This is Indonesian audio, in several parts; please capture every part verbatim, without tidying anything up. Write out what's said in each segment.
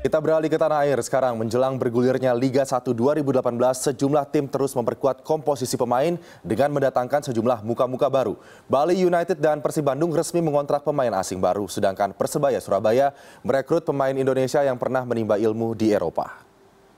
Kita beralih ke tanah air sekarang. Menjelang bergulirnya Liga satu dua ribu delapan belas, sejumlah tim terus memperkuat komposisi pemain dengan mendatangkan sejumlah muka-muka baru. Bali United dan Persib Bandung resmi mengontrak pemain asing baru, sedangkan Persebaya Surabaya merekrut pemain Indonesia yang pernah menimba ilmu di Eropa.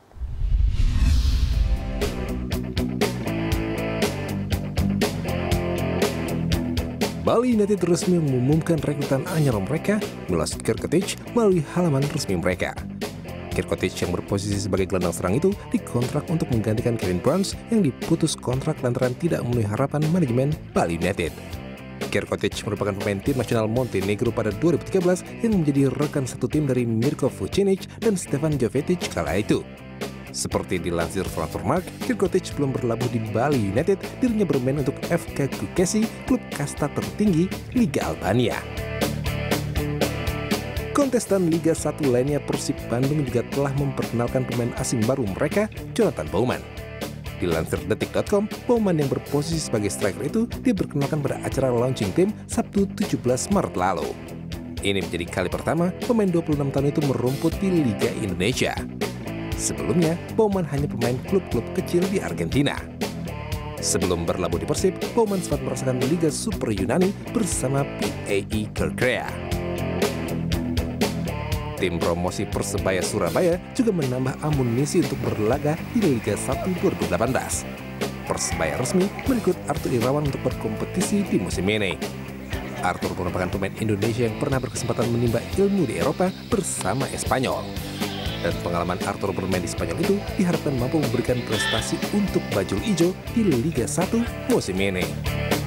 Bali United resmi mengumumkan rekrutan anyar mereka, Milos Kirkotic, melalui halaman resmi mereka. Kirkotic yang berposisi sebagai gelandang serang itu dikontrak untuk menggantikan Kevin Burns yang diputus kontrak lantaran tidak memenuhi harapan manajemen Bali United. Kirkotic merupakan pemain tim nasional Montenegro pada dua ribu tiga belas yang menjadi rekan satu tim dari Mirko Vucinic dan Stefan Jovetic kala itu. Seperti dilansir Transfermarkt, Kirkotic belum berlabuh di Bali United, dirinya bermain untuk F K Kukesi, klub kasta tertinggi Liga Albania. Kontestan Liga satu lainnya Persib Bandung juga telah memperkenalkan pemain asing baru mereka, Jonathan Baumann. Dilansir detik titik com, Baumann yang berposisi sebagai striker itu diperkenalkan pada acara launching team Sabtu tujuh belas Maret lalu. Ini menjadi kali pertama pemain dua puluh enam tahun itu merumput di Liga Indonesia. Sebelumnya, Baumann hanya pemain klub-klub kecil di Argentina. Sebelum berlabuh di Persib, Baumann sempat merasakan Liga Super Yunani bersama P A I Kerkrea. Tim promosi Persebaya Surabaya juga menambah amunisi untuk berlaga di Liga satu dua ribu delapan belas. Persebaya resmi merekrut Arthur Irawan untuk berkompetisi di musim ini. Arthur merupakan pemain Indonesia yang pernah berkesempatan menimba ilmu di Eropa bersama Espanyol. Dan pengalaman Arthur bermain di Spanyol itu diharapkan mampu memberikan prestasi untuk bajul ijo di Liga satu musim ini.